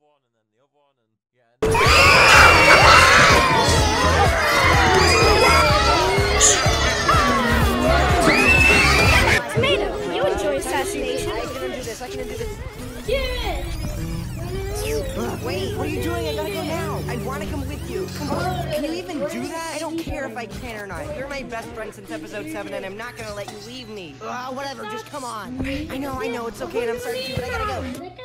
one, and then the other one, and yeah. Tomato, you enjoy assassination. I can do this. Yeah. Wait, what are you doing? I gotta go now. I want to come with you. Come on. Can you even do that? I don't care if I can or not. You're my best friend since episode 7, and I'm not gonna let you leave me. Whatever, just come on. I know, it's okay, and I'm sorry too, but I gotta go.